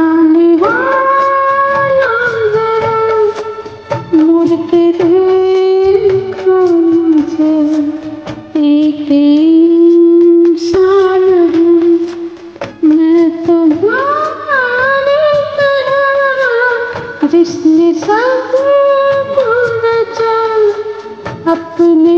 जाने वाला जरा मुड़ के देखो मुझे, एक इंसान हूँ मैं तुम्हारी तरह, जिसने सब रचा अपने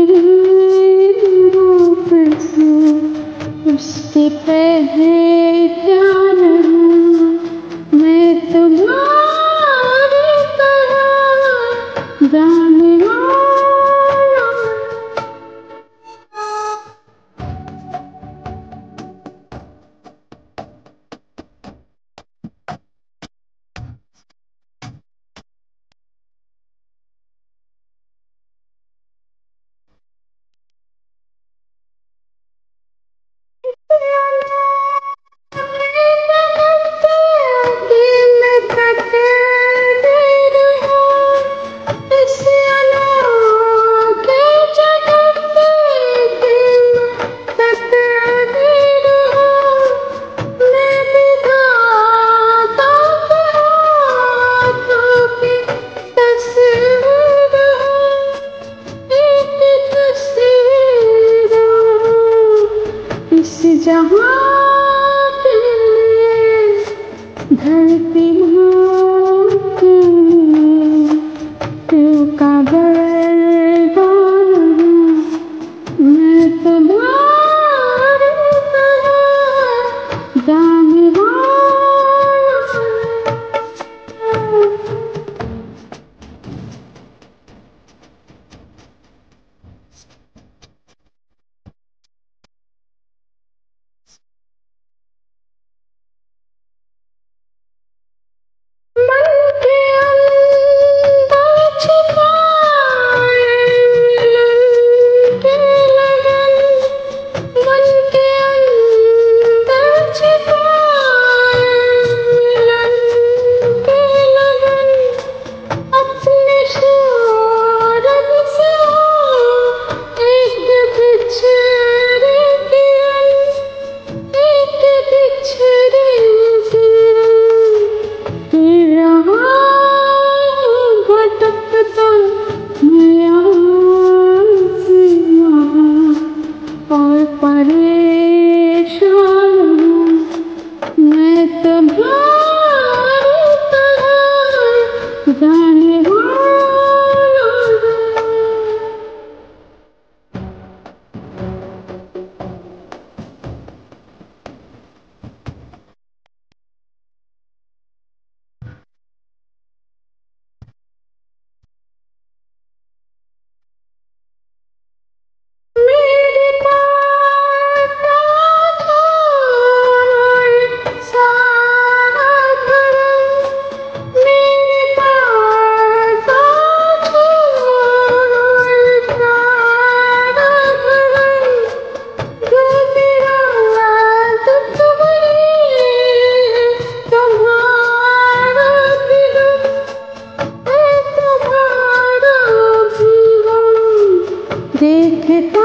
रूप से, उससे पहचान हूँ मैं तुम्हारी तरह, जाने वाला। जहाँ के लिए धरती के लिए तू का बरदान हूँ मैं तुम्हारी तरह, जाने वाला। देखता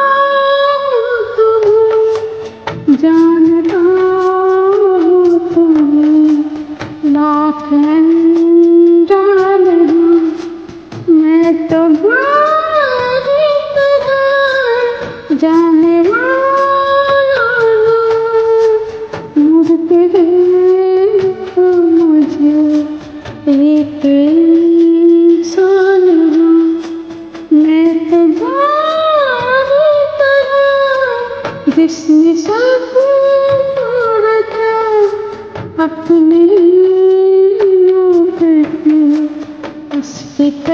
हूँ तुम्हें, जानता हूँ तुम्हें, लाख अनजान हूँ मैं तुम्हारी तरह, जाने वाला हूँ। मुड़ के देखो मुझे, एक इंसान हूँ मैं तुम्हारी तरह, जिसने सब रचा अपने रूप से, उससे